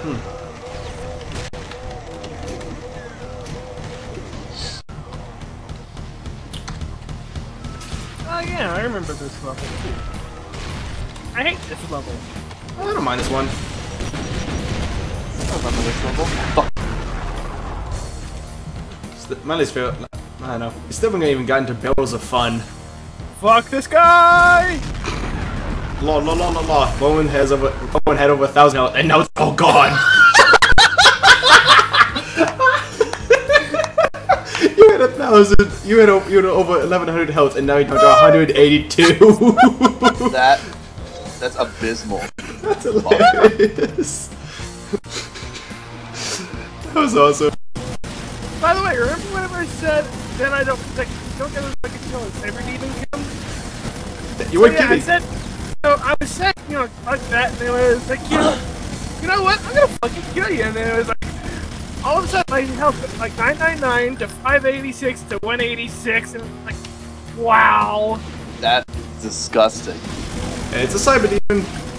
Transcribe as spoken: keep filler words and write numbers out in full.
Hmm. Oh yeah, I remember this level too. I hate this level. I don't mind this one. I don't remember this level. Fuck. It's the, my least favorite. I don't know. We still haven't even gotten to Barrels of Fun. Fuck this guy! La la la la la. Rowan has over. Rowan had over a thousand health, and now it's all gone. You had a thousand. You had over, you had over eleven hundred health, and now you're down to one hundred eighty-two. That. That's abysmal. That's hilarious. That was awesome. By the way, remember whenever I said, then I don't, like, don't get those fucking kills, every demon kills? You So weren't yeah, I kidding. said, so I was saying, you know, fuck that, and it was like, you know, you know what, I'm gonna fucking kill you, and then it was like, all of a sudden my health went like nine ninety-nine to five eighty-six to one eighty-six, and like, wow. That's disgusting. It's a cyber demon.